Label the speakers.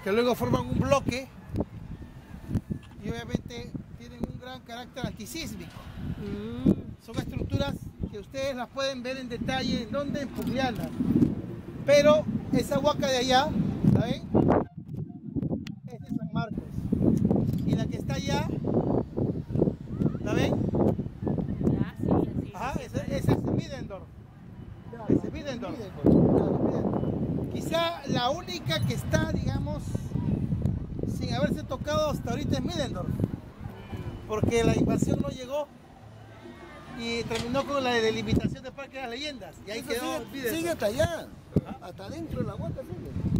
Speaker 1: que luego forman un bloque y obviamente tienen un gran carácter antisísmico. Son estructuras que ustedes las pueden ver en detalle, ¿en dónde? En Pugliana. Pero esa huaca de allá, ¿la ven? Es de San Marcos. Y la que está allá, ¿la ven? Ajá, ese es Middendorf. Ese es Middendorf. Quizá la única que está, digamos, sin haberse tocado hasta ahorita es Middendorf. Porque la invasión no llegó y terminó con la delimitación del Parque de las Leyendas. Y ahí quedó Middendorf.
Speaker 2: Sigue hasta allá, hasta dentro de la huaca sigue.